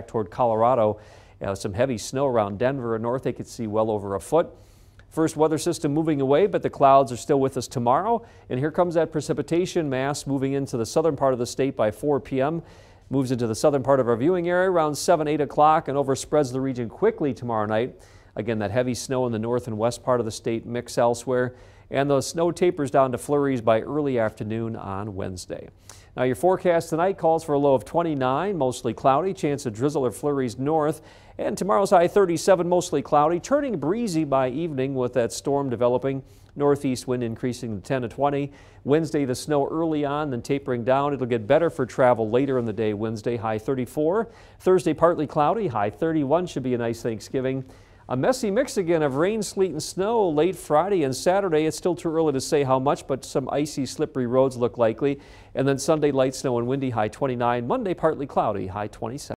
toward Colorado. Some heavy snow around Denver and north. They could see well over a foot. First weather system moving away, but the clouds are still with us tomorrow. And here comes that precipitation mass moving into the southern part of the state by 4 p.m. Moves into the southern part of our viewing area around 8 o'clock and overspreads the region quickly tomorrow night. Again, that heavy snow in the north and west part of the state mix elsewhere. And the snow tapers down to flurries by early afternoon on Wednesday. Now your forecast tonight calls for a low of 29, mostly cloudy, chance of drizzle or flurries north. And tomorrow's high 37, mostly cloudy, turning breezy by evening with that storm developing. Northeast wind increasing to 10 to 20. Wednesday, the snow early on, then tapering down. It'll get better for travel later in the day. Wednesday, high 34. Thursday, partly cloudy, high 31. Should be a nice Thanksgiving. A messy mix again of rain, sleet, and snow late Friday and Saturday. It's still too early to say how much, but some icy, slippery roads look likely. And then Sunday, light snow and windy, high 29. Monday, partly cloudy, high 27.